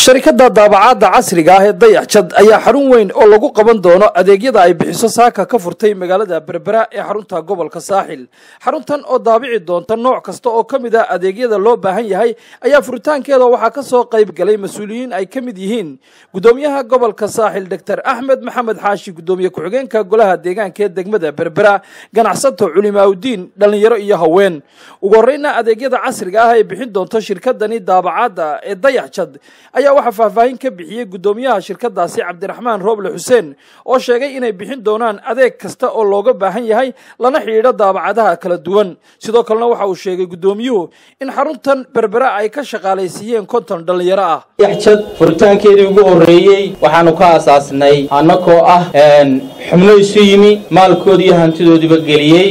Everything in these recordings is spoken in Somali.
sharikada daabacaadda casriga ah ee Dayaxjad ayaa xarun weyn oo lagu qaban doono adeegyada ay bixiso saaka ka furtay magaalada Berbera ee xarunta gobolka Saaxil. Xaruntan oo daabici doonta nooc kasta oo kamid ah adeegyada loo baahan yahay ayaa furitaankeeda waxaa ka soo qayb galay mas'uuliyiin ay kamid yihiin gudoomiyaha gobolka Saaxil Dr. Axmed Maxamed Xaashi, gudoomiye ku-xigeenka golaha deegaanka ee degmada Berbera, ganacsato, culimaawidiin, dhalinyaro iyo haween. ugu horreynna adeegyada casriga ah ee bixin doonta shirkadani daabacaadda ee Dayaxjad ayaa waxa faahfaahin ka bixiyay gudoomiyaha shirkadaasi Cabdiraxmaan Rooble Xuseen oo sheegay inay bixin doonaan adeeg kasta oo looga baahan yahay lana xiriiro daabacadaha kala duwan. sidoo kalena waxa uu sheegay gudoomiyuhu in xaruntan Berbera ay ka shaqaalaysiiyeen 50 dhalinyaro ah. Dayaxjad furitaankeedii ugu horeeyay waxaanu ka aasaasnay annagoo ah xubno isu yimi maalkoodii iyo hantidoodiiba geliyay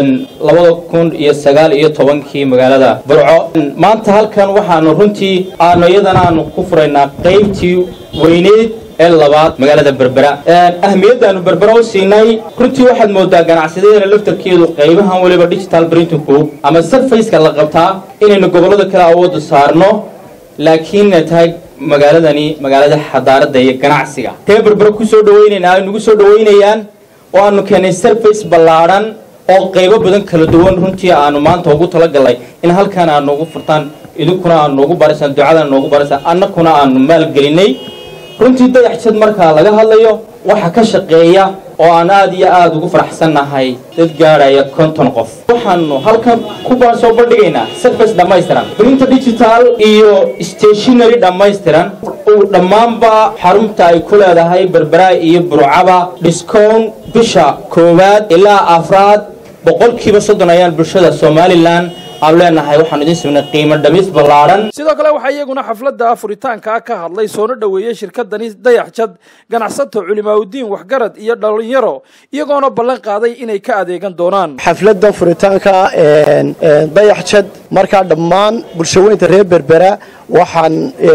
2019 magaalada Burco. maanta halkan waxaanu runtii iyadana aanu ku furaynaa qaybtii weyneed ee labaad magaalada Berbera. ahmiyadaanu Berbera u siinay runtii waxaad moodaa ganacsigeena laftarkeedu qaybahan waliba digital printing ama surface-ka la qabtaa inaynu gobolada kala awood saarno, laakiin tahay magaaladani magaalada xadaaradda iyo ganacsiga ee Berbera ku soo dhaweynayna ay nagu soo dhaweynayaan oo aanu keenay surface ballaaran oo qaybo badan kala duwan. runtii aanu maanta ugu talagalay in halkan aanu ugu furtaan, idinkuna aanu ugu barisan, ducada noogu barisan, annaguna aanu maal gelinay. runtii Dayaxjad marka laga hadlayo waxa ka shaqeeya oo aan aad iyo aad ugu faraxsanahay dad gaaraya 50 qof. waxaanu halkan ku soo bandhigaynaa surface dhammaystiran, printer digital iyo stationery dhammaystiran oo dhammaanba xarunta ay ku leedahay Berbera iyo Burcaba discount bisha 1 ilaa 4 boqolkiiba 30 ayaan bulshada Somaliland leenahay. waxaan idin sameynay qiimo dhamis ballaaran. sidoo kale waxa iyaguna xafladda furitaanka ka hadlay soo dhaweeyay shirkadani Dayaxjad ganacsato, culimaawidiin, waxgarad iyo dhalinyaro iyagoona ballan qaaday inay ka adeegan doonaan xafladda furitaanka Dayaxjad. marka dhammaan bulshooyinka reer Berbera waxaan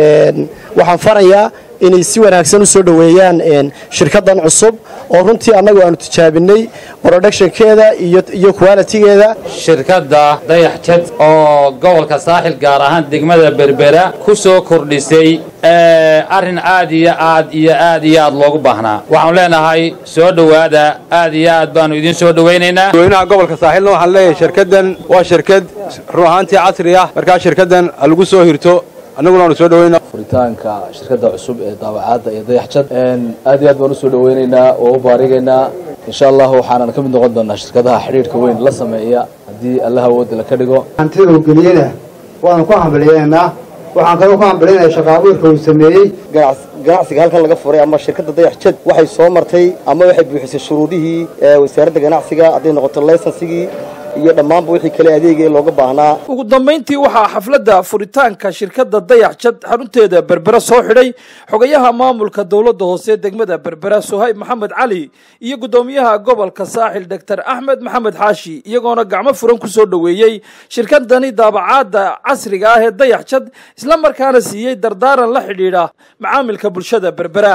farayaa inay si wanaagsan u soo dhaweeyaan shirkadan cusub oo runtii annagu aanu tijaabinay productionkeeda iyo quality-geeda. shirkadda Dayaxjad oo gobolka Saaxil gaar ahaan degmada Berbera ku soo kordhisay arrin aad iyo aad loogu baahnaa. waxaan leenahay soo dhawaada, aad iyo aad baanu idin soo dhaweynaynaa. dadweynaha gobolka Saaxilna waxaan leeyahay shirkadan waa shirkad ruux ahaantii casri ah, marka shirkadan lagu soo hirto annaguna aanu soo dhaweynaa furitaanka shirkadda cusub ee daabacaadda ee Dayaxjad. aad iyo aad baan u soo dhaweynaynaa oo u baarigaynaa. insha Allah waxaan ka mid noqon doonaa shirkadaha xiriirka weyn la sameeya haddii Allah awood la ka dhigo. hantida geliyana waan ku hambalyeynaa. waxaan kaloo ku hambalyeynaa shaqaabuurka uu sameeyay ganacsiga halkan laga furay ama shirkadda Dayaxjad waxay soo martay ama waxay buuxisay shuruudihii wasaaradda ganacsiga hadday noqoto laysansigii iyo dhammaanba wixii kale adeegay looga baahnaa. ugu dambeyntii waxaa xafladda furitaanka shirkadda Dayaxjad xarunteeda Berbera soo xidhay xogayaha maamulka dawladda hoose degmada Berbera Suhayb Maxamed Cali iyo gudoomiyaha gobolka Saaxil Dr. Axmed Maxamed Xaashi iyagoona gacmo furan ku soo dhaweeyay shirkadani daabacaadda casriga ah ee Dayaxjad, isla markaana siiyay dardaaran la xidhiidha macaamilka bulshada Berbera.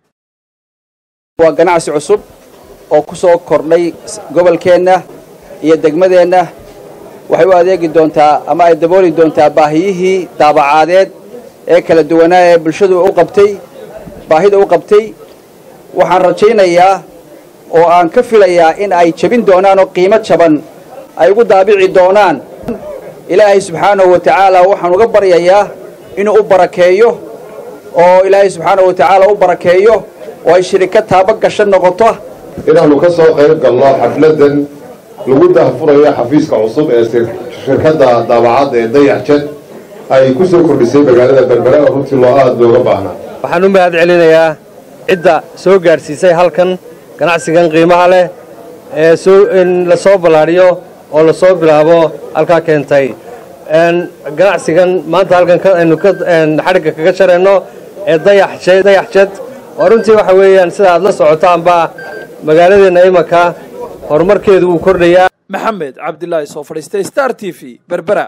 waa ganacsi cusub oo ku soo kordhay gobolkeena iyo degmadeenna. waxay u adeegi doontaa ama ay dabooli doontaa baahiyihii daabacaadeed ee kala duwanaa ee bulshadu baahida u qabtay. waxaan rajaynayaa oo aan ka filayaa in ay jabin doonaan oo qiimo jaban ay ugu daabici doonaan. ilaahay subxaanahu wa tacaala waxaan uga baryayaa inuu u barakeeyo oo ilaahay subxaanahu wa tacaala u barakeeyo oo ay shirkad taaba gasho noqoto. inaanu ka soo qayb galno xafladan lagu daahfurayo xafiiska cusub ee shirkadda daabacaadda ee Dayaxjad ay ku soo kordhisay magaalada Berbera oo runtii aad looga baahnaa. waxaan u mahad celinayaa cidda soo gaarsiisay halkan ganacsigan qiimaha leh ee in la soo balaariyo oo la soo bilaabo halka keentay ganacsigan maanta halkan aynu xariga kaga shareyno ee Dayaxjad. runtii waxa weeyaan sida aad la socotaanba magaaladeena imaka horumarkeedu uu kordhayaa. Maxamed Cabdilaahi soo fadhiistay Star TV Berbera.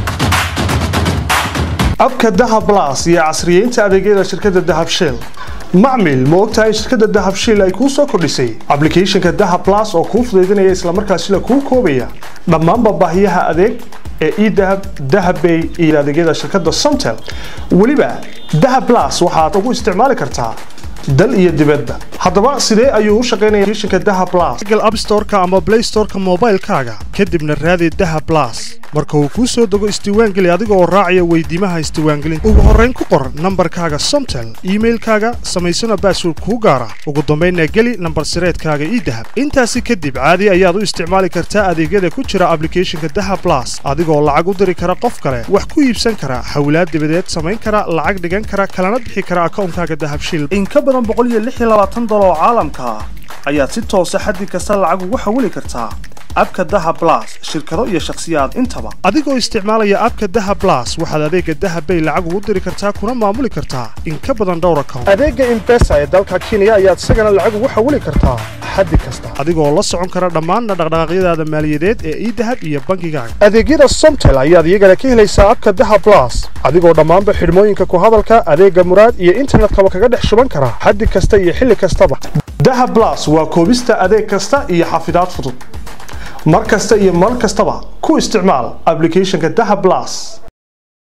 abka Dahab Plus iyo casriyeynta adeegyada shirkadda Dahab Shell macmil ma ogtahay shirkadda Dahab Shiil ay ku soo kordhisay application-ka Dahab Plus oo kuu fududeynaya isla markaasina kuu koobaya dhammaan baahiyaha adeeg ee eDahab, Dahab Pay iyo adeegyada shirkadda Somtel. waliba Dahab Plus waxaad ugu isticmaali kartaa dal iyo dibadda. haddaba sidee ayuu u shaqeynayaa application-ka Dahab Plus? Google App Store-ka ama Play Store-ka mobile-kaaga kadibna raadi Dahab Plus. marka uu ku soo dago isdiiwaangeli adiga oo raacaya weydiimaha isdiiwaangelinta. ugu horreyn ku qor nambarkaaga Somtel, email-kaaga, samaysana password kuu gaara. ugu dambeynna geli nambar sireedkaaga eDahab. intaasi kadib caadi ayaad u isticmaali kartaa adeegyada ku jira application-ka Dahab Plus adigoo lacag u diri kara qof kale, wax ku iibsan kara, hawlaad dibadeed samayn kara, lacag dhigan kara, kalana bixi kara account-kaaga Dahab Shiil. in ka badan $126 oo caalamka ayaad si toos ah xaddi kasta lacag ugu xawili kartaa abka Dahab Plus shirkado iyo shakhsiyaad intaba. adigoo isticmaalaya abka Dahab Plus waxaad adeega Dahab Pay lacag ugu diri kartaa kuna maamuli kartaa in ka badan dhowr account. adeega M-Pesa ee dalka Kenya ayaad isagana lacag ugu xawili kartaa xaddi kasta adigoo la socon kara dhammaan dhaqdhaqaaqyadaada maaliyadeed ee eDahab iyo bangigaaga. adeegyada Somtel ayaad iyagana ka helaysaa abka Dahab Plus adigoo dhammaanba xidhmooyinka ku hadalka adeega muraad iyo internetka kaga dhex shuban kara xaddi kasta iyo xilli kastaba. Dahab Plus waa koobista adeeg kasta iyo xafidaad fudud mar kasta iyo mar kastaba ku isticmaal application-ka Dahab Plus.